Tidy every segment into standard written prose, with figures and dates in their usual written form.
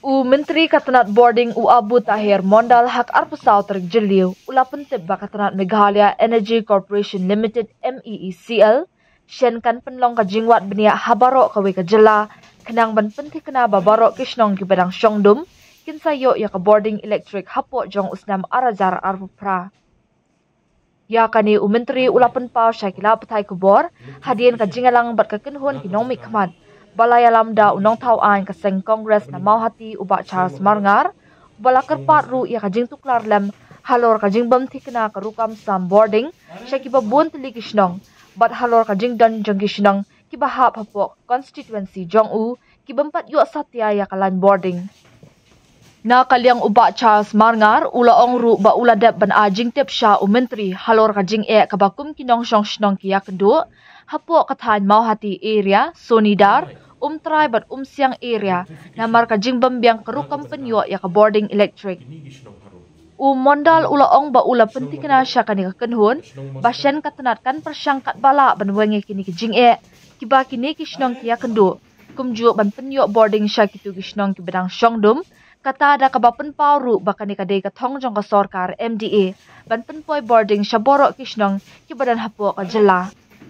U Menteri Katanat Boarding U Abu Tahir Mondal Hak Arpusau terjeliu ula pentib Katanat Meghalaya Energy Corporation Limited MEECL syenkan penlong ka jingwat benia habarok kawe ka jela kenang ban penti kena babarok kisnong ki badang syongdum kinsayo ya ka boarding electric hapo jong usnam arazar arpupra ya kani U Menteri ula penpau syakila petai kubor hadien ka jingalang bat ka kenhun kinong mikmat Balaya lamda unong tauan kaseng Kongres na mauhati ubak Charles Marngar, bala kerpat ru ia kajing tuklar lem halor kajing bam tikna karukam sam boarding, syaki babun tili kisnong, bat halor kajing dan jong kisnong kibahap hapok constituency jong u kibampat yuk satya ya kalan boarding. Na kaliang ubak Charles Marngar ula ong ru ba ula dep ban ajing tip sya U Menteri halor kajing kabakum kinong syong shnong kia kedua, hapok katan mauhati area Sonidar try bat siang area namar kajing bambiang kerukam penyo ya ka boarding electric mondal ula ong ba ula penting na sya kani ka kenhun basyan katanat kan persyangkat bala ban wengi kini kajing kiba kini kisnong kia kendu kumju ban penyo boarding sya kitu kisnong ki bedang syongdum kata ada kabapen pauru bakani kadai ka thong jong ka sorkar MDA ban penpoi boarding sya borok kisnong ki badan hapok ka jela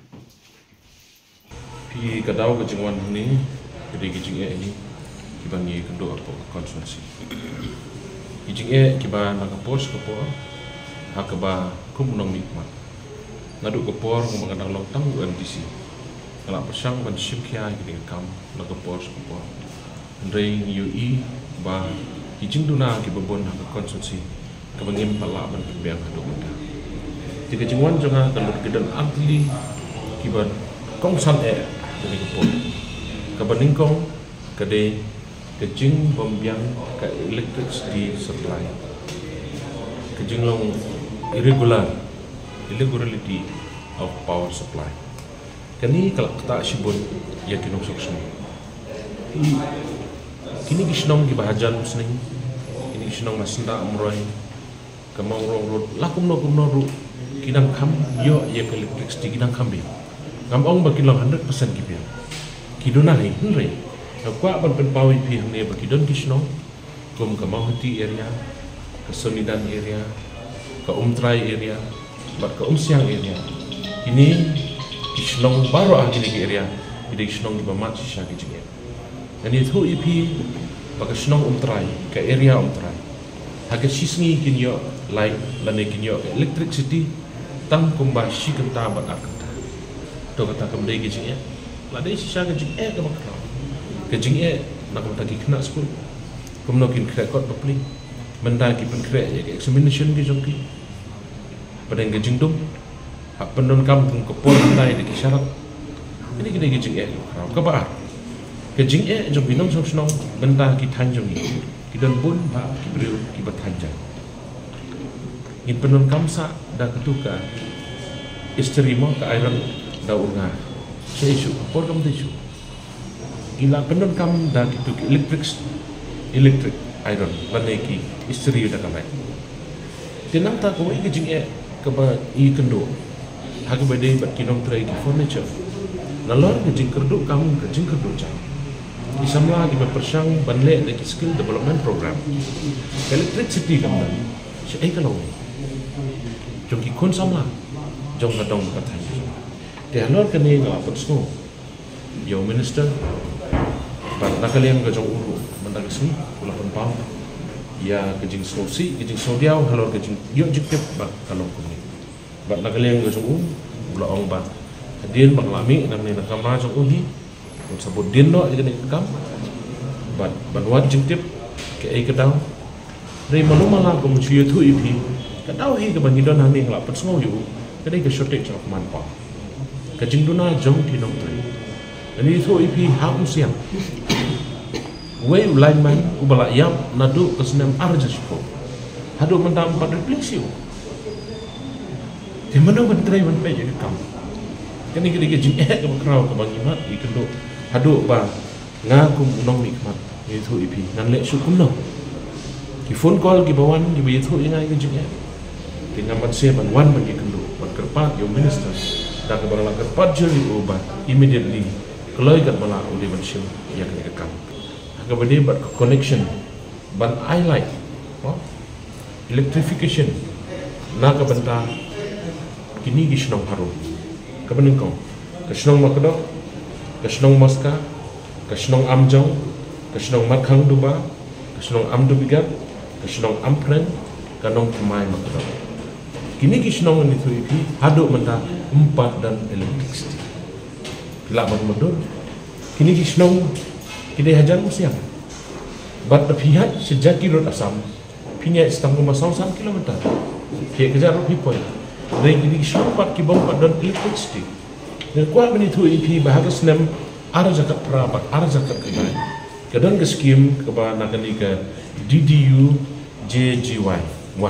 Pi kadau ke jingwan ni, kedai kijing ini, kita ni kendo apa konsumensi. Kijing kita nak pos kapor, hak ba kum nong nikmat. Ngadu kapor mengadang longtang UMDC. Kalau persang ban sim kia kita kam nak pos kapor. Ndai UI ba kijing duna kita bon hak konsumensi. Kebangin pala ban pembiang hadu muda. Jika jingwan jangan kalau kedan agli kita kongsan jadi kepon. Kebaningkong kedai kejing pembiang ke electricity supply. Kejing long irregularity of power supply. Kini kalau kita sibun ya kinong soksom. Kini kisnong di bahajan musning. Kini kisnong masenda amroy. Kamang road lakum no kinang kam yo ya ke electricity kinang kambi. Ngam bagi long 100% kipia. Kidona hai hunre. Nakwa ban penpawi pi hne bagi don kisno. Kum ke Mauhati area, ke Sonidan area, ke Try area, bat ke Siang area. Ini kisnong baru ah kini area. Ini kisnong di bamat sisa kijing. Dan itu ipi bagi kisnong Try ke area Try. Haga sisngi kinyo light lane kinyo electricity tang kumbah si kenta bat ak. To kata kemdai kijing ladai sisa kijing ke makra kijing nak mata ki kena school kumno kin krekot bapli menda ki pen krek ya examination ki jongki padang kijing dum hak pendon kam tung kepor tai de syarat ini kena kijing makra ka ba kijing jong binong song menda ki tanjong ni kidon bun ba ki breu ki batanjang in pendon kam sa da ketuka istri mo ka iron daunga saya isu program isu gila pendon kam dah gitu electric iron laneki istri udah kamai tenang tak kau ini jing ke ba I kendo hak bade bat kinong tray ki furniture lalor ke jing kerdu kamu ke jing kerdu jang isamla di persang banle de skill development program electricity kam dan saya kalau jong ki kon samla jong kadong kata dia lor kini ngelapet semua. Yo minister, bat nakaliang kejong uru, mendak sini, ulapan pau. Ya kejing sosi, kejing sodiau, halor kejing yo jikip bat kalong kuni. Bat nakaliang kejong uru, ula ong bat. Hadin banglami namni nakama jong uni, sabut din no ikani kam. Bat banwat jikip ke ai kedau. Rei malumala ko muciyo tu ipi. Kadau hi ke bangidon hani ngelapet semua yo. Kadai ke shortage of manpower. Kajing duna jong kinong try. Ini itu ipi haum siang. Wei lineman ubala yam nadu kesenam arja sipo. Hadu mendam pada refleksi. Di mana menteri menteri jadi kam. Kini kita kajing ke kerau ke bangimat ikendo. Hadu ba ngaku unong nikmat. Itu ipi nan lek syukum no. Ki phone call ki bawan ki itu ingai kajing dengan manusia ban bagi kendo. Ban kerpat yo minister. Tak kebarang kerpat jeli ubah immediately kalau ikat malah udah bersih ya kena kekam. Agak berdeh buat connection ban highlight electrification na ka benta kini gisnong haru kabening ko kasnong makdo kasnong maska kasnong amjong kasnong makhang duba kasnong amdu bigat kasnong ampren kanong kemai makdo kini gisnong ni tu ipi hadu menta empat dan electricity kila madur kini gisnong kini hajan siang bat pihak sejak kirut asam pinya setengah masau 1 kilometer pihak kejar rupi point dari kini gisnong pat kibong pat dan electricity dan kuat beni tu ipi bahagia senem ada zakat perabat ada zakat kebaya kadang ke skim keba nakani ke DDU JGY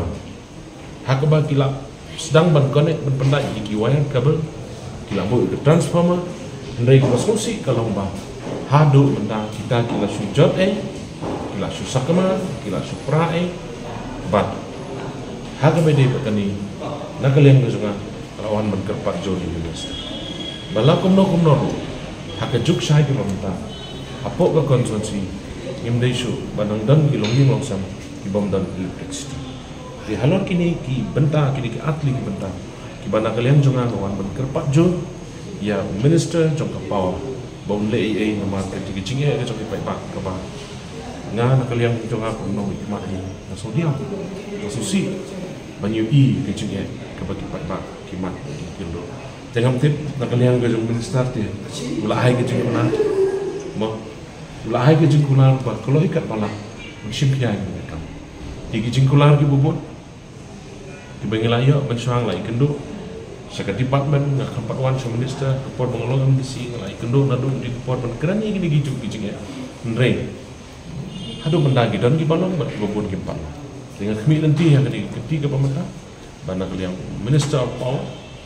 1 hakaba kila sedang ban connect ban pendai iki wire kabel kila bu ke transformer ndai ko solusi kalau ba hadu benda kita kila sujud kila susakama kila supra bat hakaba de bakani nakaliang gazunga lawan ban kerpat joli biasa balakum no haka juk sai ki bamta apok ka konsumsi imdai shu banang dan kilongi longsam ki bom dan electricity di halor kini ki benta kini ki atli ki benta ki bana kalian jonga wan ban kerpat jo ya minister jong ka power bom le ai na market ki jinge ka jong ki pai pak ka ba nga na kalian jonga ko no ki ma ni na so dia na so si banyu i ki jinge ka ba ki pai pak ki ma ki ndo jangan tip na kalian ka jong minister ti ula ai ki jing kuna mo ula ai ki jing kuna ba kalau ikat pala ship ya ki ka ki jing kular ki bubut Kibangila yo mensuang lai kendo saka department ngak kampat wan sa minister report mengolong besi lai kendo nadu di report ban kerani gini gijuk gijing ya nrei hadu mendagi dan gibalong bat bobon kimpat dengan kemi lenti yang ketiga pemerintah bana kaliang minister of power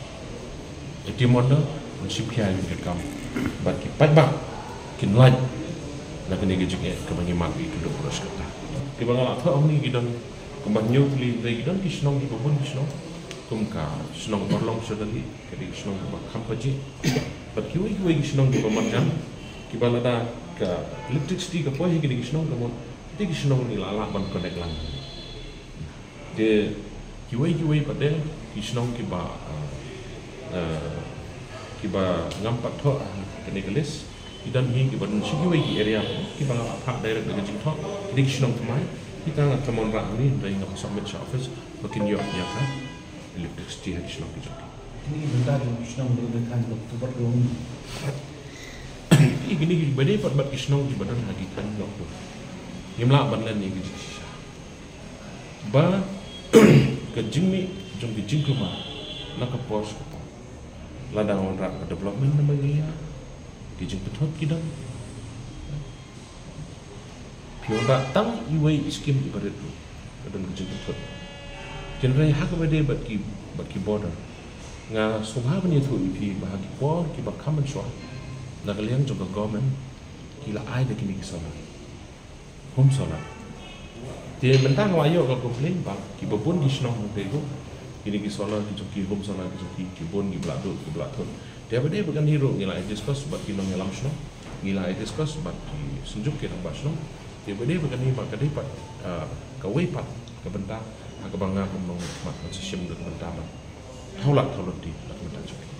etimonda mensipia yang kam bat ki patbak kin lai na kini gijuk ya kebangi magi kendo terus kata kibangala tha omni gidon kebanyu li dai dan kisnong di bobon kisnong kumka kisnong berlong sedali kedi kisnong ba kampaji bat kiwi kisnong di pemarjan kibalada ke electricity ke pohi kedi kisnong kamon di kisnong ni lala ban connect lang de kiwi pada kisnong kiba ngampat tho kene gelis idan hi kiba sikiwi area kiba apa direct dengan jing tho kedi kisnong temai kita nggak teman rak ni dari nggak sampai office makin yok ya kan electricity hari senang kita ini bentar yang senang berdekat waktu berdong ini gini badai pat senang di badan lagi kan waktu yang melak banlan ni gitu ba kejimi jom dijing rumah nak ke pos ladang orang rak development namanya dijing betul kita Pion datang iway iskim ibarat tu, kadang kerja betul. Jenderal hak berde bagi border. Nga sungha bani tu ipi bahagi por ki bakam mensuah. Nagaliang juga government kila ai de kini kisana. Home solar. Dia mentang wayo kalau komplain bang ki babon di senong bego. Kini kisana ki joki home solar ki bon ki bladut ki bladut. Dia berde bukan hero ngila discuss buat kinong ngelam senong. Ngila discuss buat sunjuk ke tambah senong. Dia boleh berkani mak kadai pat kawai pat ke benda agak bangga kumong mak sistem ke benda mak. Taulat di nak benda juga.